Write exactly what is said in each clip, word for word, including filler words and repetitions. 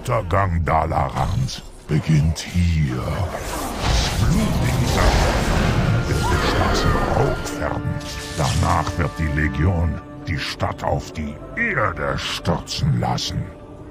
Untergang Dalarans beginnt hier. Das Blut dieser wird die Straßen rot färben. Danach wird die Legion die Stadt auf die Erde stürzen lassen.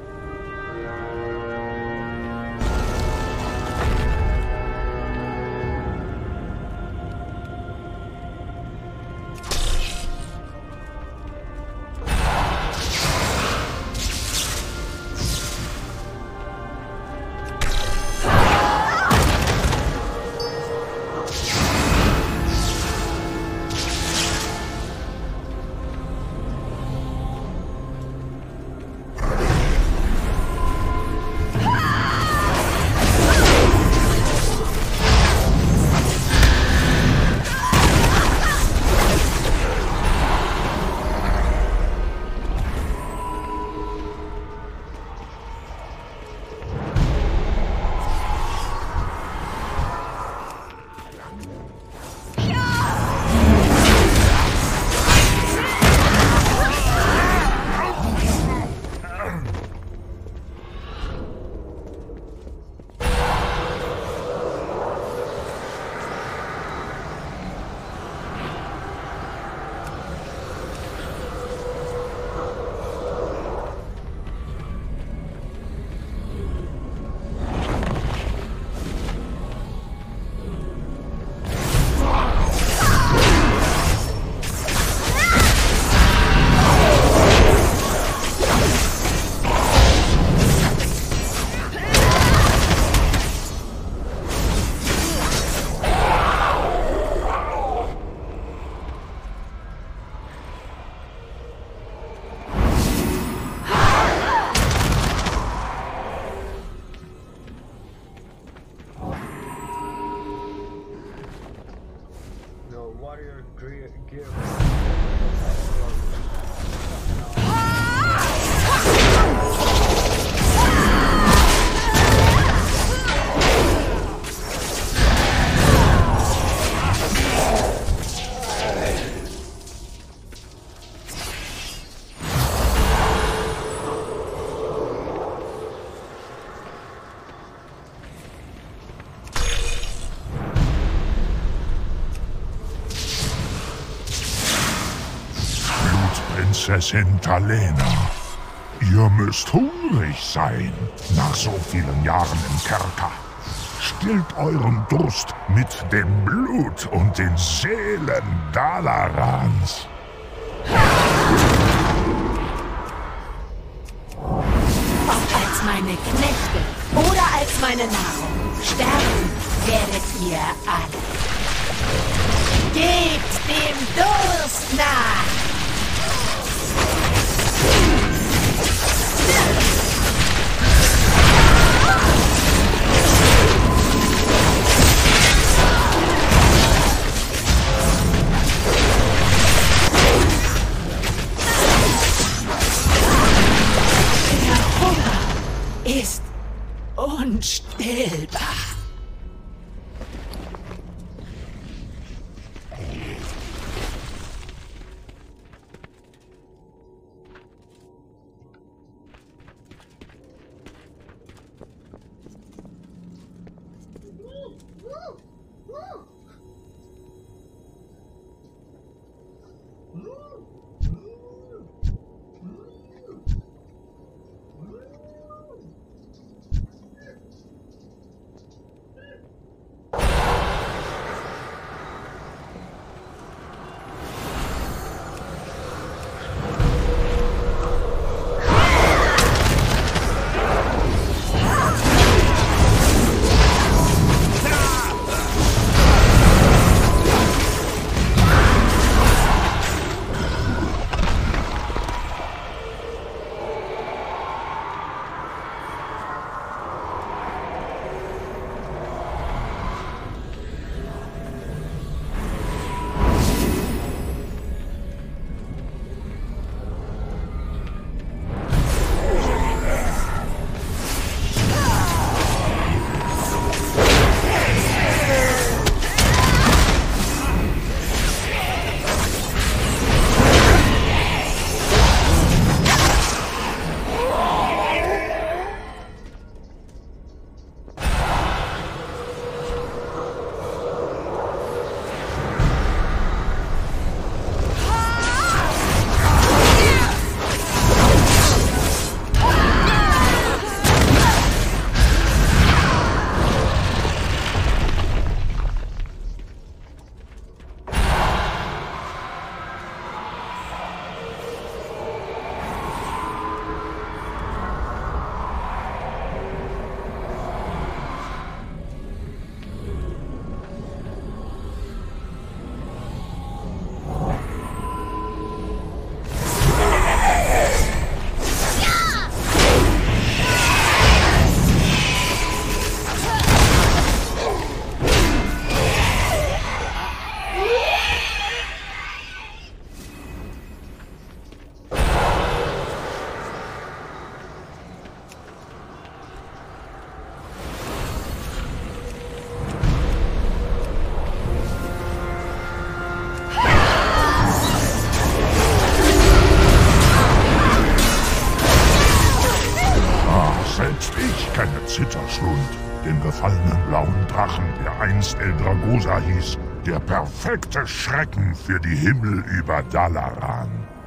Prinzessin Talena, ihr müsst hungrig sein nach so vielen Jahren im Kerker. Stillt euren Durst mit dem Blut und den Seelen Dalarans. Ob als meine Knechte oder als meine Nahrung, sterben werdet ihr alle. Gebt dem Durst nach! Der Hunger ist unstillbar. den gefallenen blauen Drachen, der einst Eldragosa hieß, der perfekte Schrecken für die Himmel über Dalaran.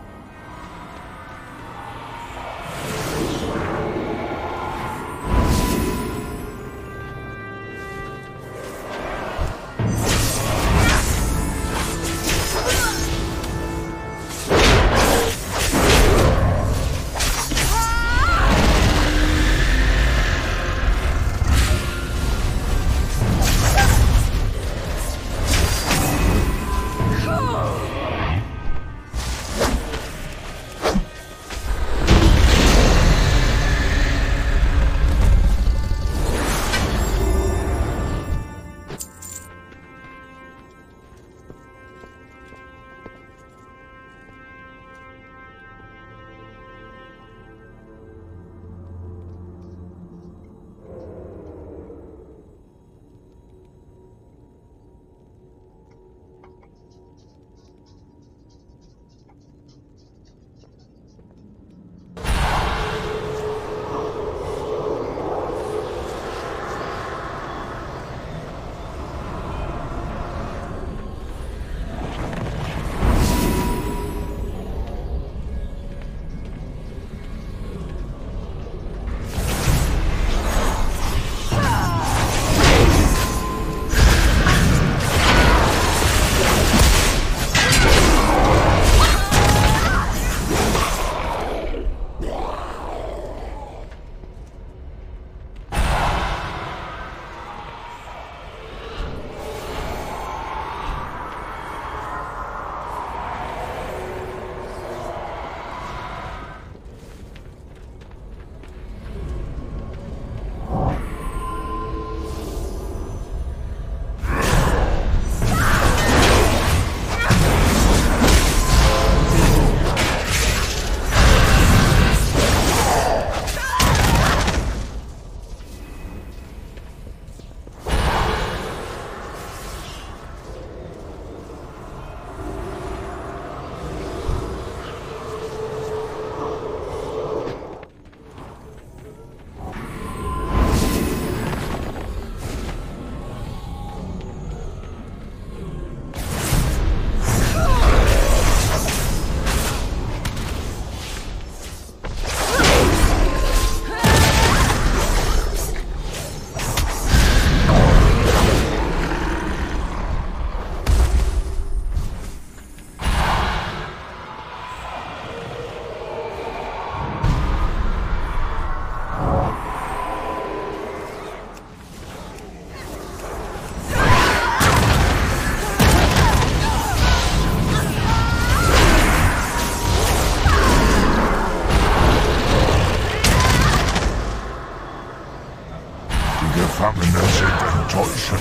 Gefangenen sind enttäuschend,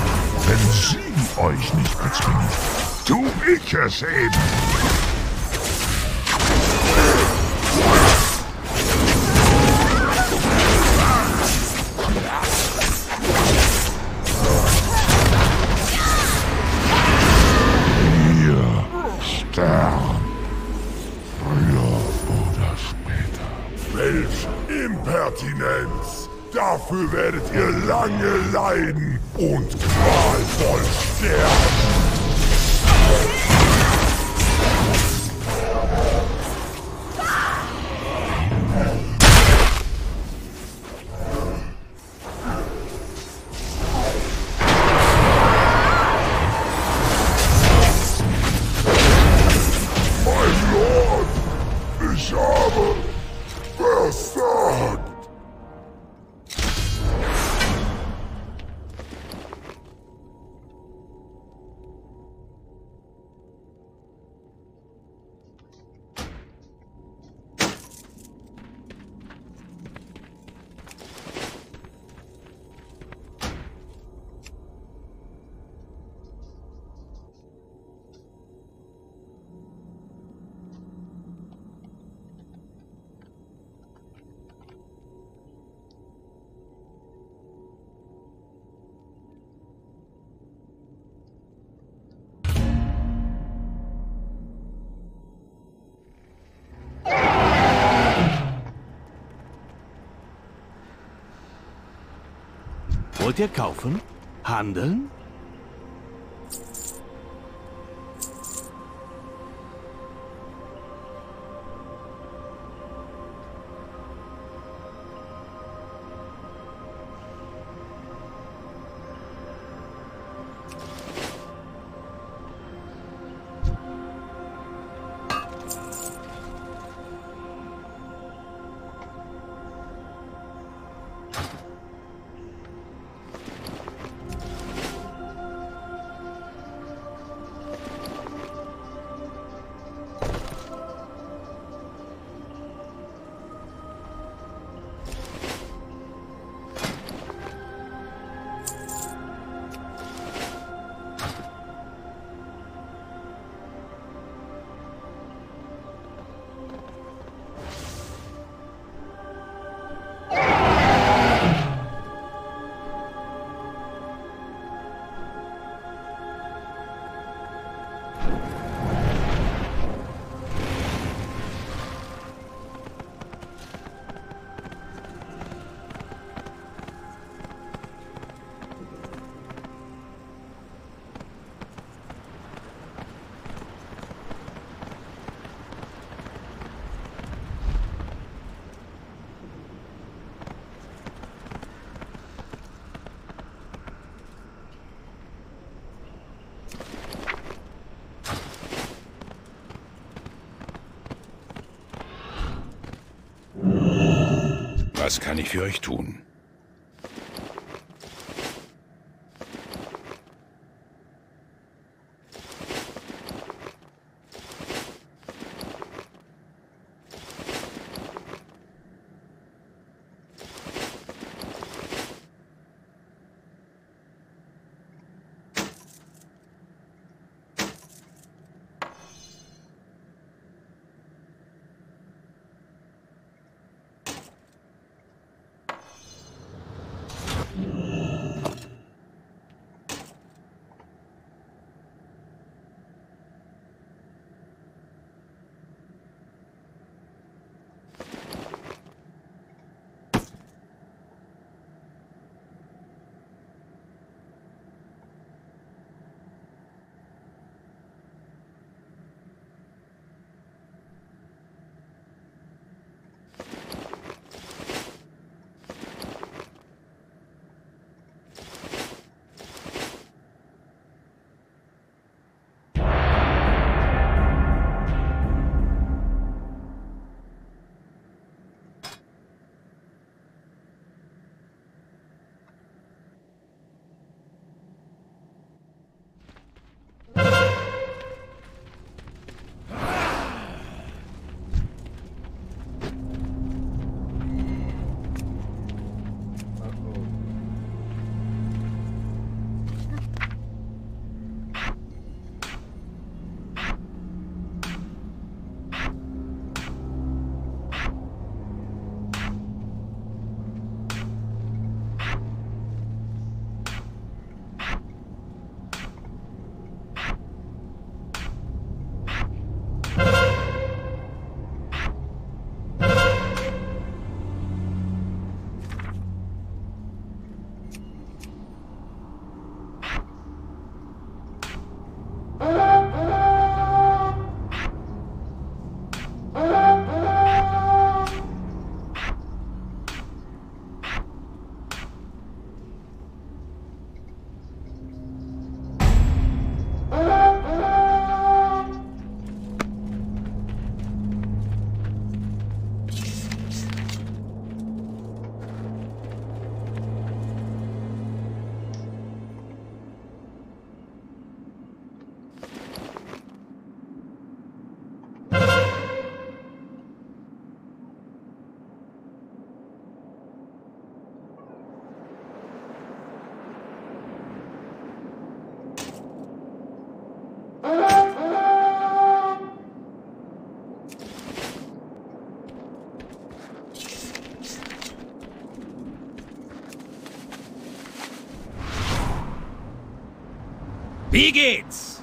wenn sie euch nicht bezwingen. Tu ich es eben! Ihr sterben, früher oder später. Welch Impertinenz! Dafür werdet ihr lange leiden und qualvoll sterben. Mein Lord, ich habe versagt. Wollt ihr kaufen? Handeln? Was kann ich für euch tun? Wie geht's?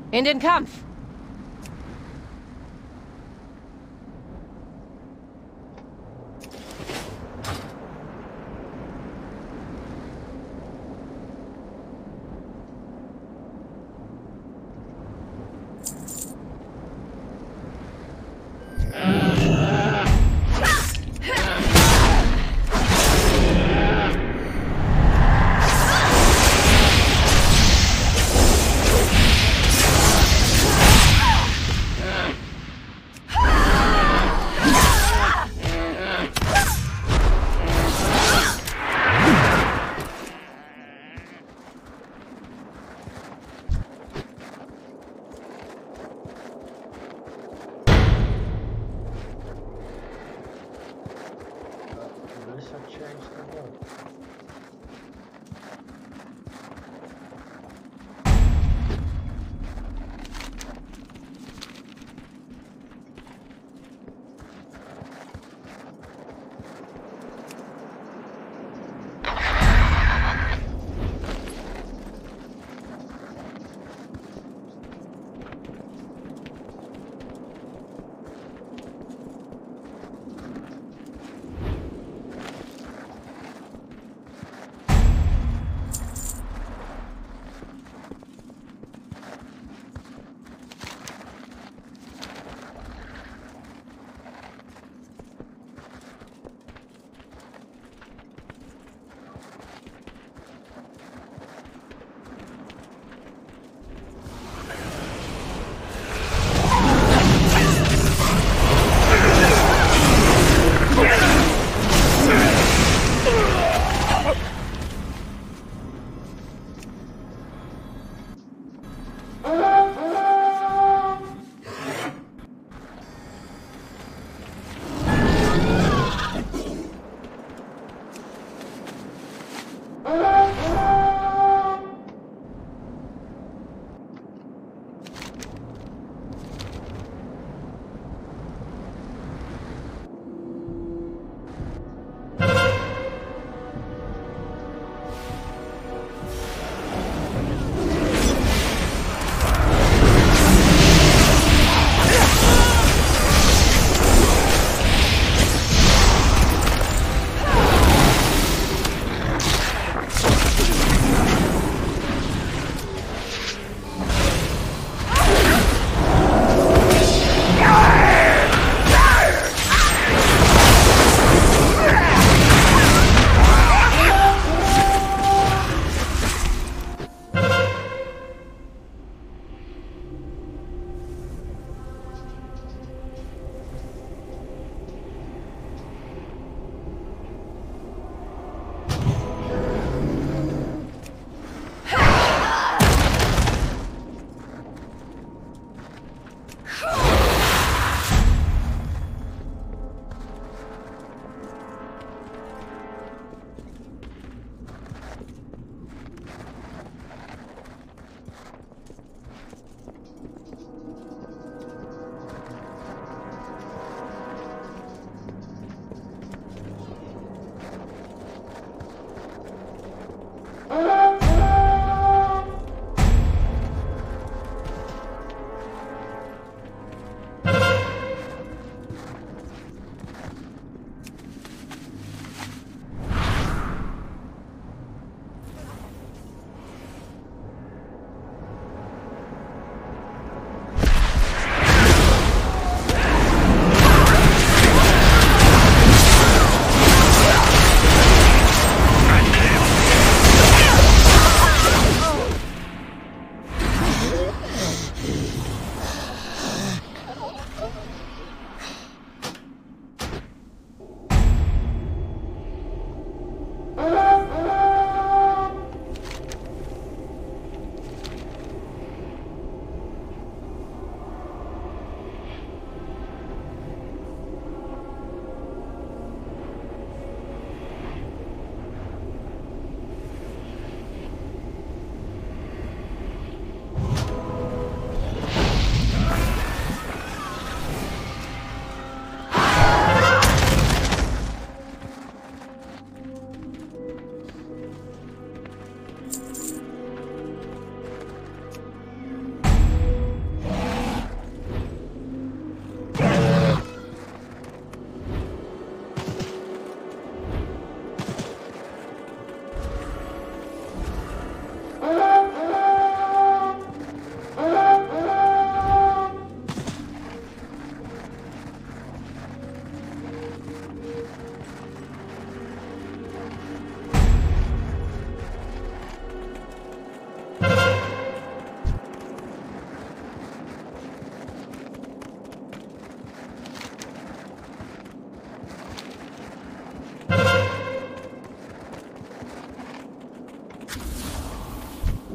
In den Kampf!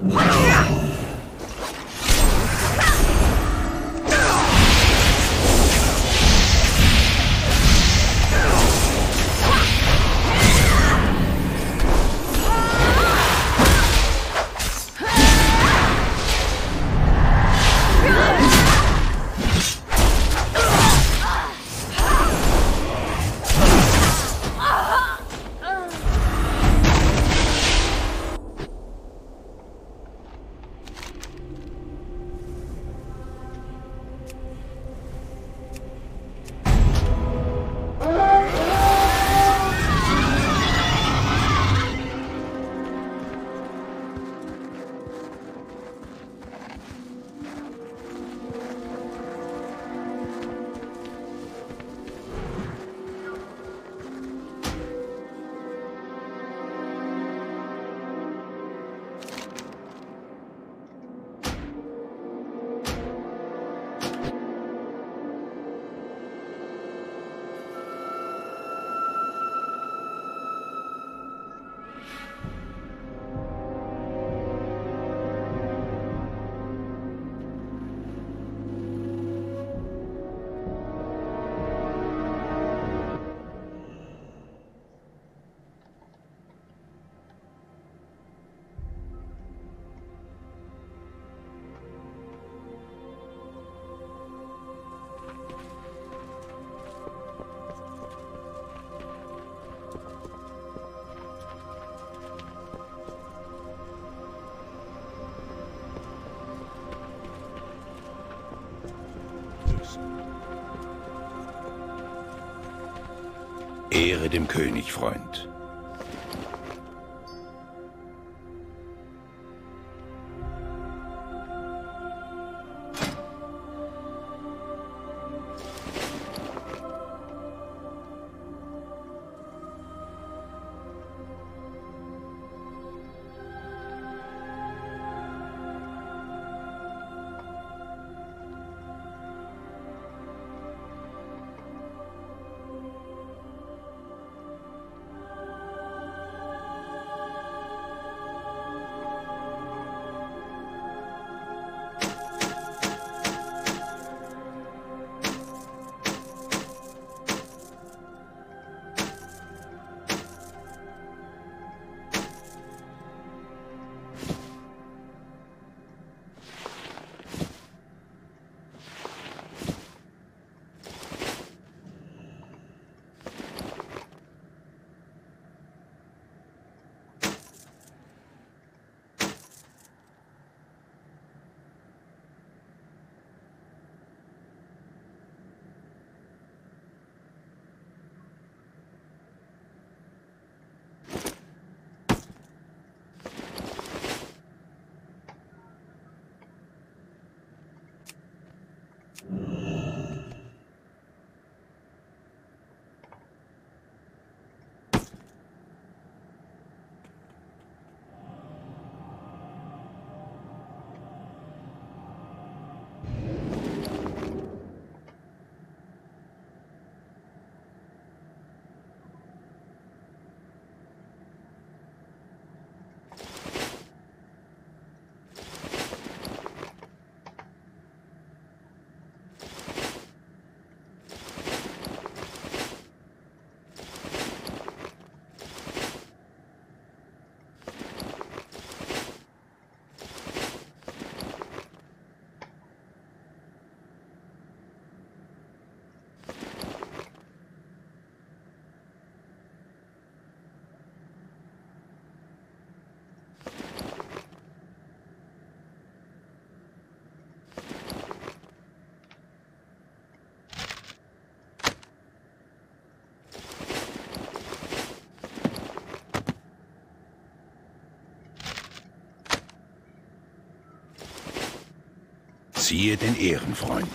Ehre dem König, Freund. Siehe den Ehrenfreund.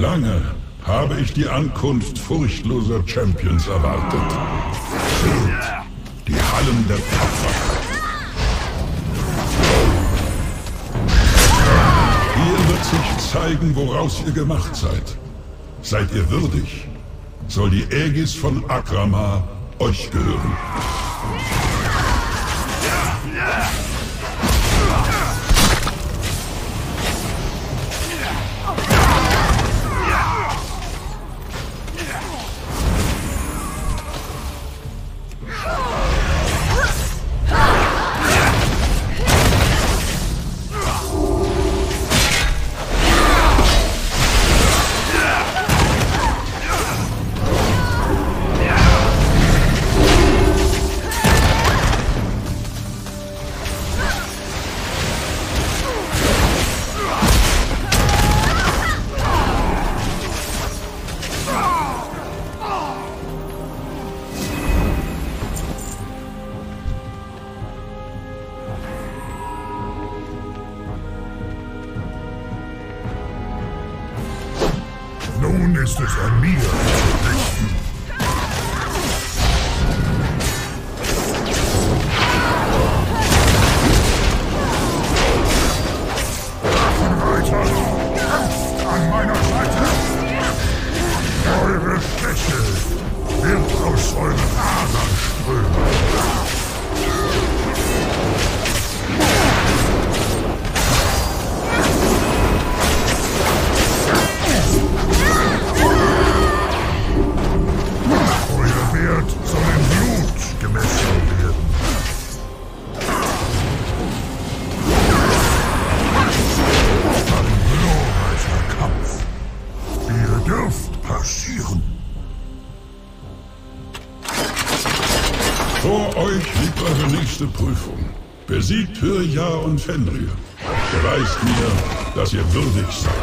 Lange habe ich die Ankunft furchtloser Champions erwartet. Seht, die Hallen der Tapferkeit. Hier wird sich zeigen, woraus ihr gemacht seid. Seid ihr würdig, soll die Aegis von Akrama euch gehören. Nun ist es an mir zu richten. Reiter, kämpft an meiner Seite. Eure Schwäche wird aus euren Adern strömen. Vor euch liegt eure nächste Prüfung. Besiegt Hyrja und Fenrir. Beweist mir, dass ihr würdig seid.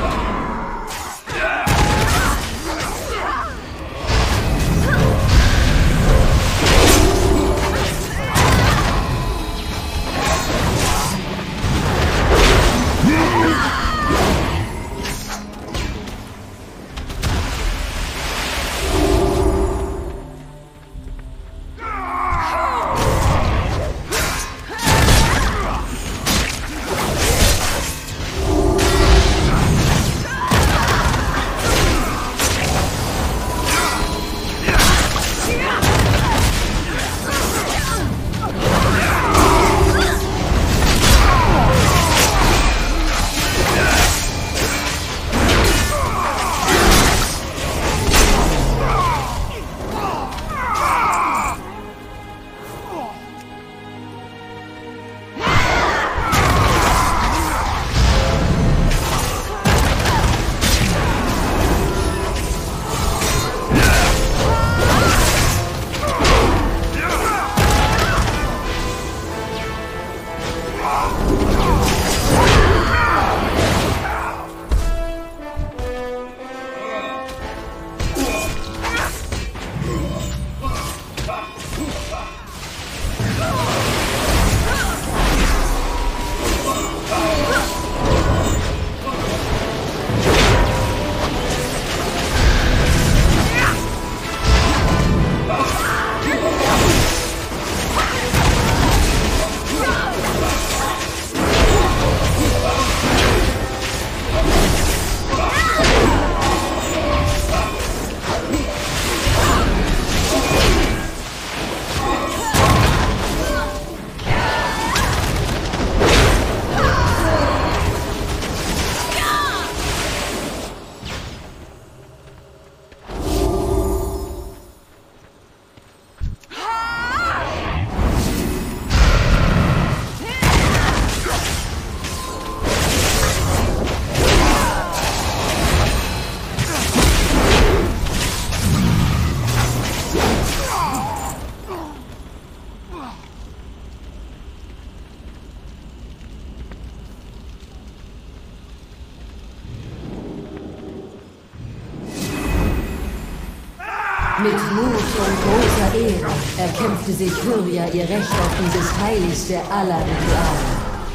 Mit Mut und großer Ehre erkämpfte sich Hyrja ihr Recht auf dieses heiligste aller Rituale.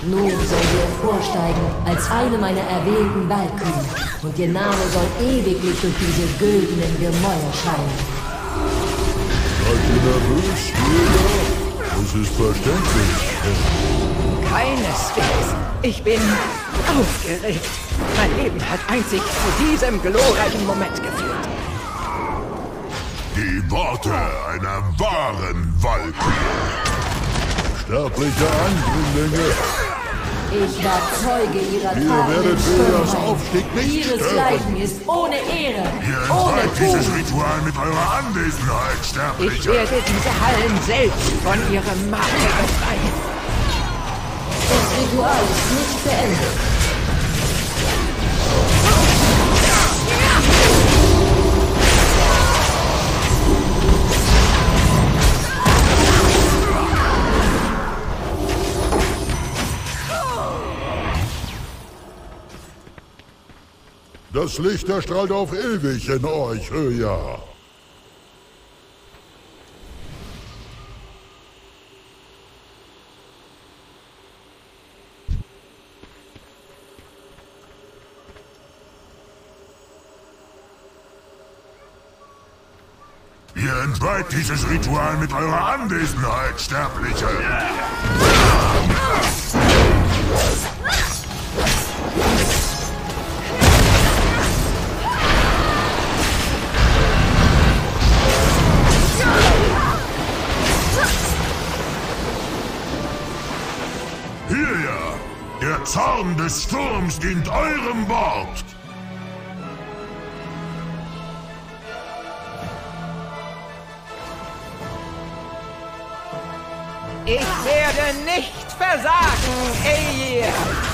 Nun soll sie emporsteigen als eine meiner erwählten Walküren. Und ihr Name soll ewiglich durch diese güldenen Gemäuer scheinen. Seid ihr nervös, Jäger? Das ist verständlich. Keineswegs. Ich bin aufgeregt. Mein Leben hat einzig zu diesem glorreichen Moment geführt. Die Worte einer wahren Walküre. Sterblicher Angrindlinge. Ich war Zeuge ihrer Ihr Taten werdet in Vedas Schönheit. Aufstieg nicht Ihres stören. Leiden ist ohne Ehre, Ihr ohne entweiht dieses Tugend. Ritual mit eurer Anwesenheit, Ich Sterblicher. werde diese Hallen selbst von ihrem Makel befreien. Das Ritual ist nicht beendet. Das Licht erstrahlt auf ewig in euch, Höja. Ihr entweiht dieses Ritual mit eurer Anwesenheit, Sterblicher. Hylia, der Zorn des Sturms dient eurem Wort. Ich werde nicht versagen, Eir.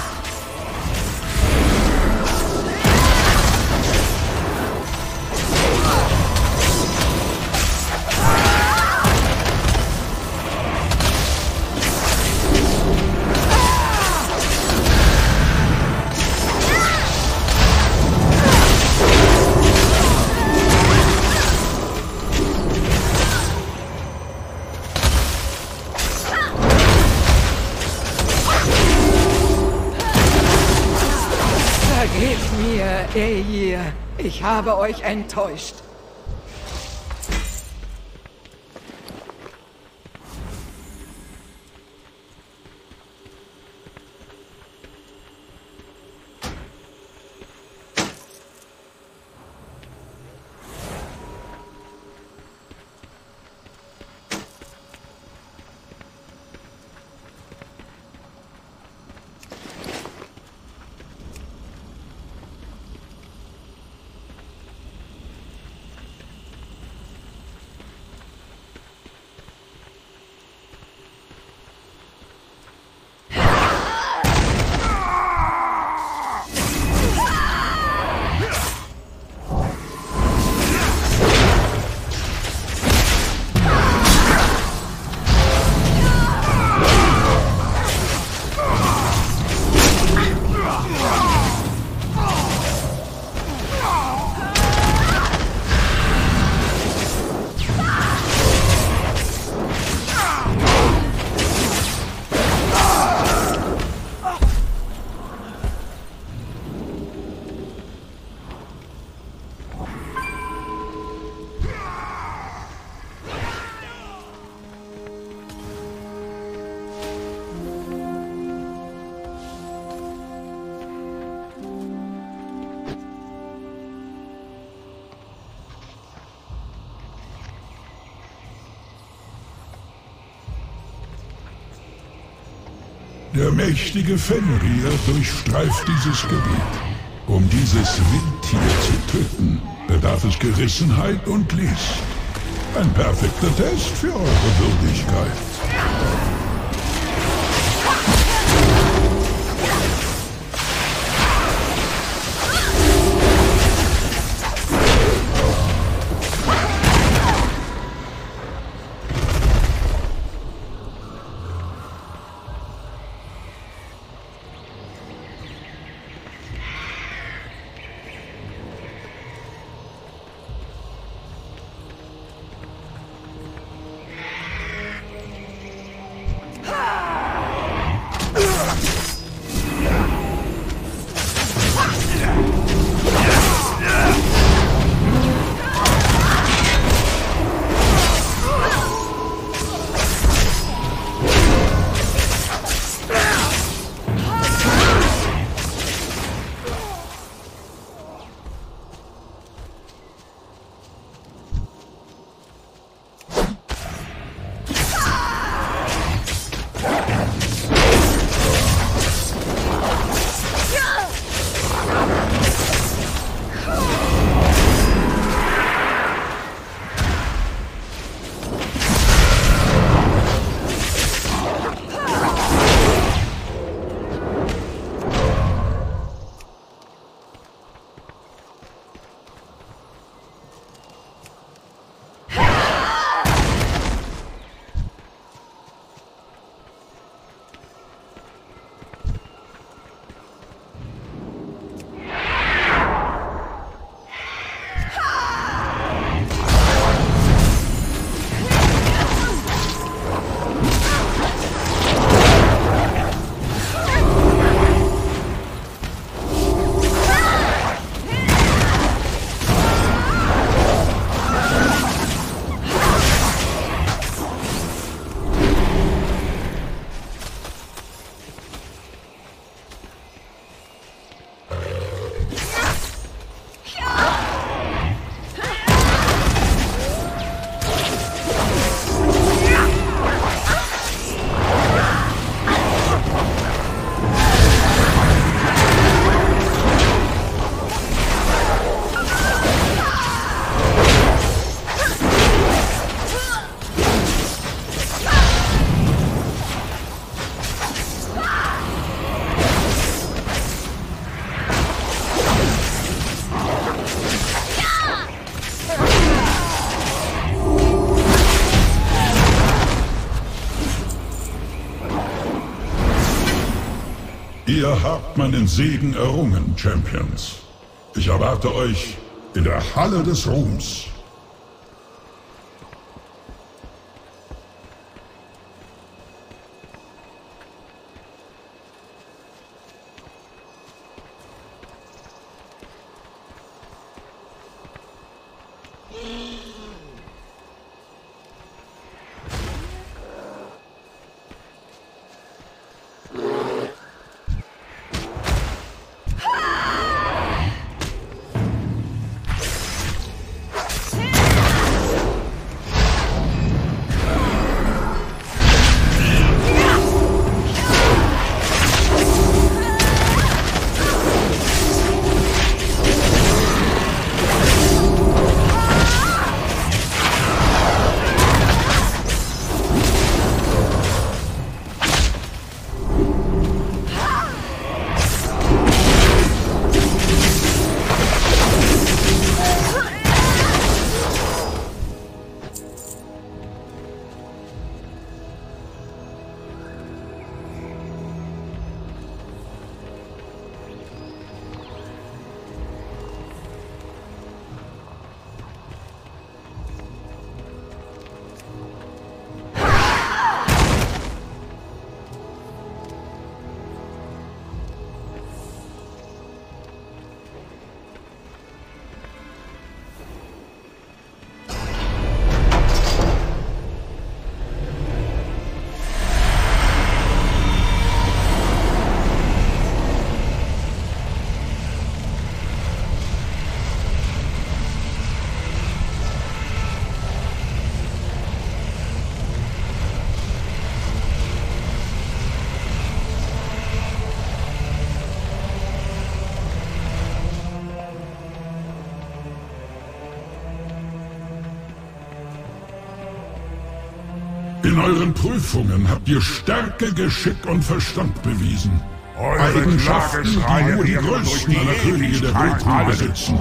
Vergebt mir, Eir. Ich habe euch enttäuscht. Der mächtige Fenrir durchstreift dieses Gebiet. Um dieses Wildtier zu töten, bedarf es Gerissenheit und List. Ein perfekter Test für eure Würdigkeit. Ihr habt meinen Segen errungen, Champions. Ich erwarte euch in der Halle des Ruhms. In euren Prüfungen habt ihr Stärke, Geschick und Verstand bewiesen. Eure Eigenschaften, die nur die Klageschreie größten aller durch die Könige der Ewigkeit Weltkugel besitzen.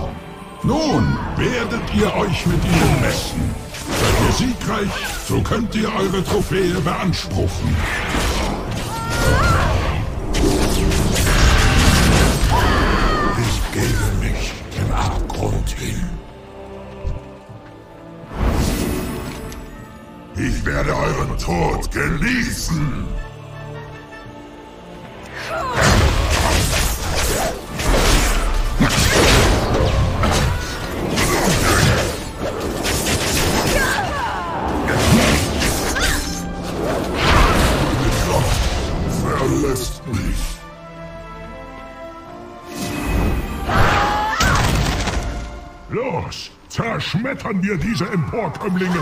Nun werdet ihr euch mit ihnen messen. Seid ihr siegreich, so könnt ihr eure Trophäe beanspruchen. Ich gebe mich dem Abgrund hin. Ich werde euren Tod genießen. Gott verlässt mich. Los, zerschmettern wir diese Emporkömmlinge.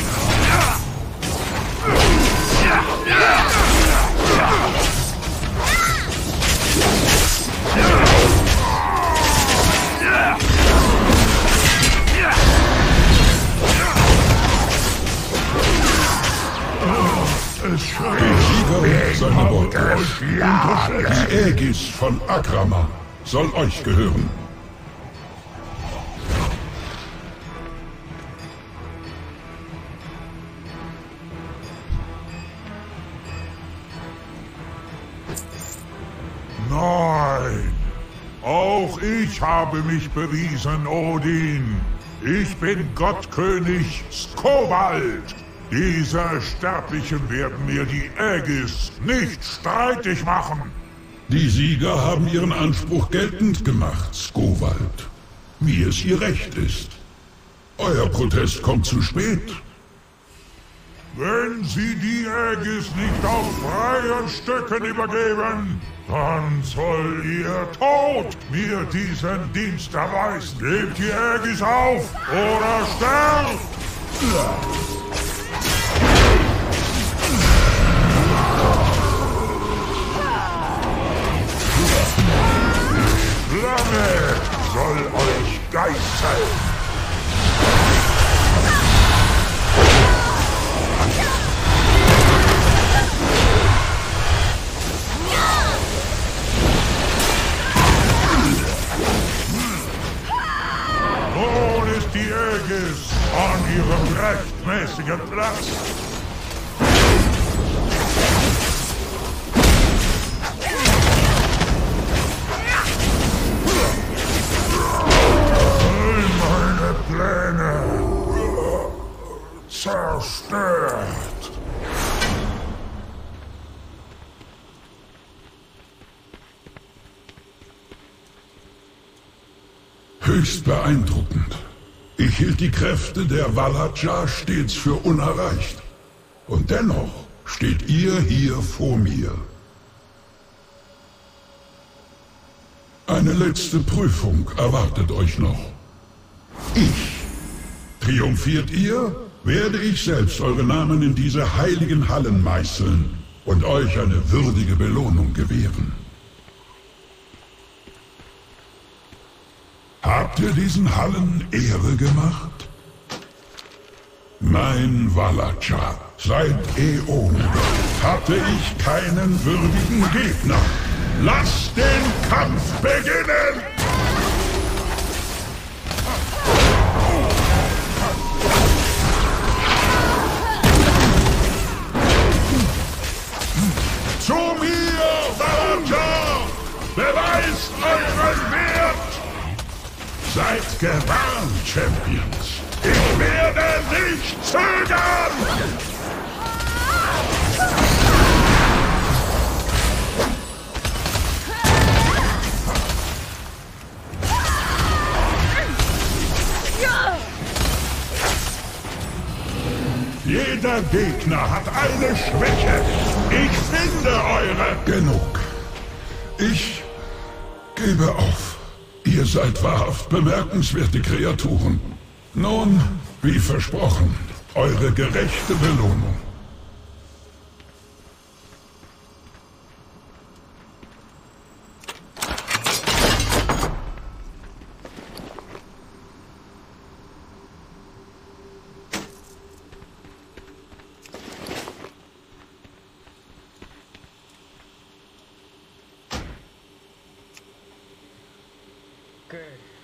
Es scheint, Seine Beute. unterschätzt. Die Aegis von Akrama soll euch gehören. Nein, auch ich habe mich bewiesen, Odin. Ich bin Gottkönig Skovald. Diese Sterblichen werden mir die Aegis nicht streitig machen. Die Sieger haben ihren Anspruch geltend gemacht, Skovald. Wie es ihr Recht ist. Euer Protest kommt zu spät. Wenn Sie die Aegis nicht auf freien Stücken übergeben, dann soll Ihr Tod mir diesen Dienst erweisen. Gebt die Aegis auf oder sterbt! Flamme soll euch geißeln! Nun ist die Aegis an ihrem rechtmäßigen Platz. Höchst beeindruckend. Ich hielt die Kräfte der Walacha stets für unerreicht. Und dennoch steht ihr hier vor mir. Eine letzte Prüfung erwartet euch noch. Ich. Triumphiert ihr, werde ich selbst eure Namen in diese heiligen Hallen meißeln und euch eine würdige Belohnung gewähren. Habt ihr diesen Hallen Ehre gemacht? Mein Walacha, seit Äonen hatte ich keinen würdigen Gegner. Lasst den Kampf beginnen! Zu mir, Walacha! Beweist euren Wert! Seid gewarnt, Champions! Ich werde nicht zögern! Jeder Gegner hat eine Schwäche. Ich finde eure... Genug. Ich gebe auf. Ihr seid wahrhaft bemerkenswerte Kreaturen. Nun, wie versprochen, eure gerechte Belohnung. Good.